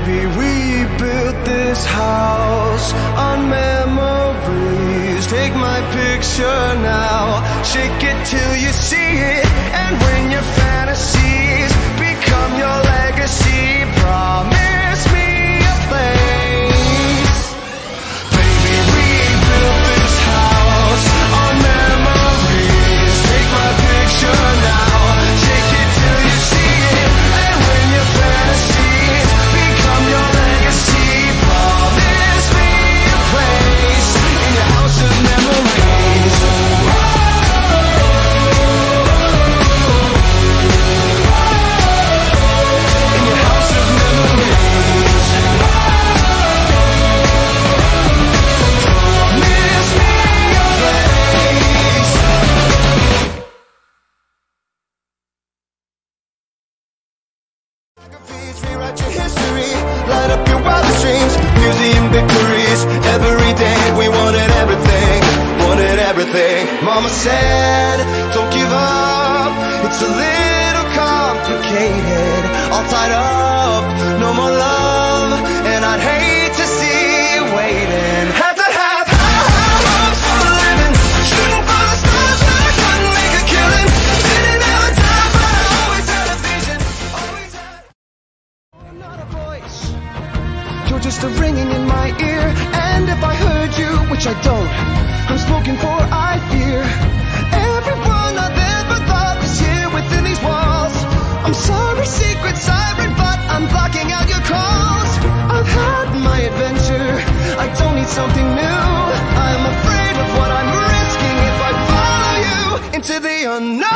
Baby, we built this house on memories. Take my picture now, shake it till you see it. And when your fantasies become your legacy, promise me a place. Baby, we built this house on memories. Take my picture now, shake it till you see it. And when your fantasies become your legacy, promise me a place in your house of memories. In your house of memories. Promise me a place. Rewrite your history, light up your wildest dreams, museum victories. Every day we wanted everything, wanted everything. Mama said, don't give up, it's a little complicated. All tied up, no more love, and I'd hate to see you waiting. Had to have high hopes for a living, shooting for the stars when I couldn't make a killing. Didn't have a time, but I always had a vision, always had. I'm not a voice, you're just a ringing in my ear. And if I heard you, which I don't, I'm spoken for, I fear. Everyone I've ever thought is here within these walls. I'm sorry, secret siren, but I'm blocking out your calls. I've had my adventure, I don't need something new. I'm afraid of what I'm risking if I follow you into the unknown.